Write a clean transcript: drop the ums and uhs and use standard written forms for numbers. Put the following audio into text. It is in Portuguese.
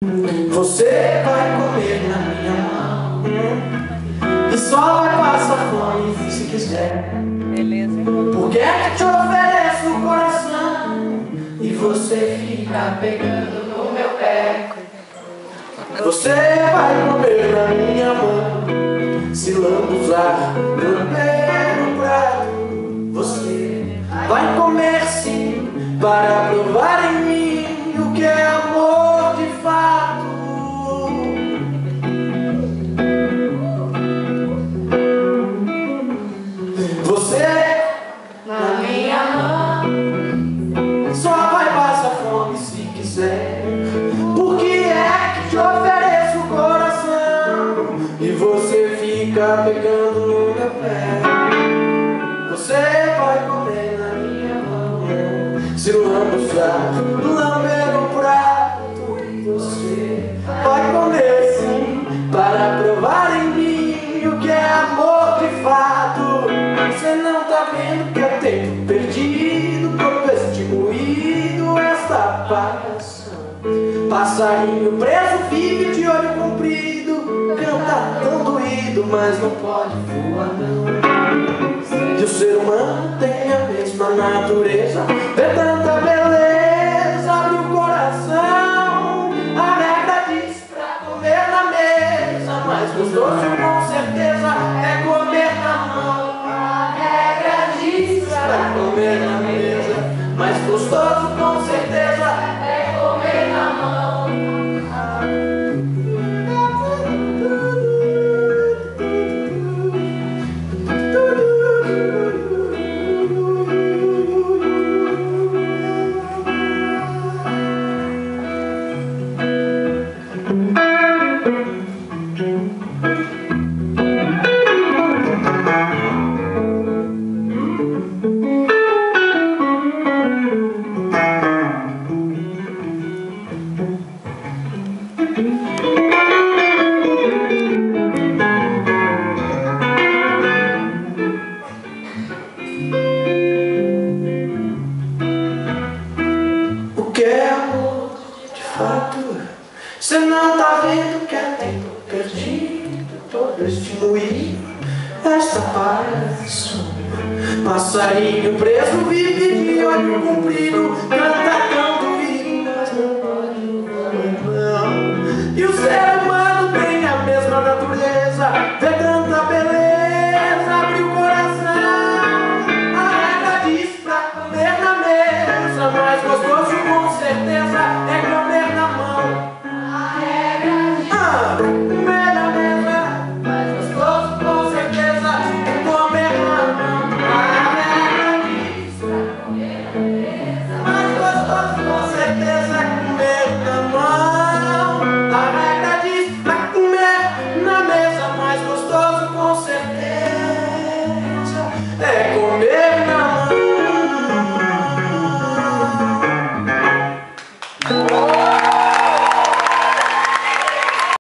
Você vai comer na minha mão e só vai passar fome se quiser. Beleza. Porque é que te ofereço o coração e você fica pegando no meu pé. Você vai comer na minha mão, se lambuzar, lamber no prato. Você vai comer sim, para provar em mim o que é amor de fato. Você na minha mão só vai passar fome se quiser. Porque é que te ofereço o coração e você fica pegando no meu pé. Você vai comer na minha mão, se lambuzar, lamber o prato. Você vai comer sim, para provar em mim o que é amor de fato. Você não tá vendo que é tempo perdido, corpo extinguido, esta palhação. Passarinho preso vive de olho comprido, canta tão doído, mas não pode voar não. E o ser humano tem a mesma natureza, vê tanta beleza, abre o coração. A regra diz pra comer na mesa, mas gostoso com certeza é comer na mão. A regra diz pra comer na mesa, mas gostoso com certeza é comer na mão. O que é amor de fato? Você não tá vendo que é tempo perdido, todo extinguido, essa palhação. Passarinho preso vive de olho comprido, canta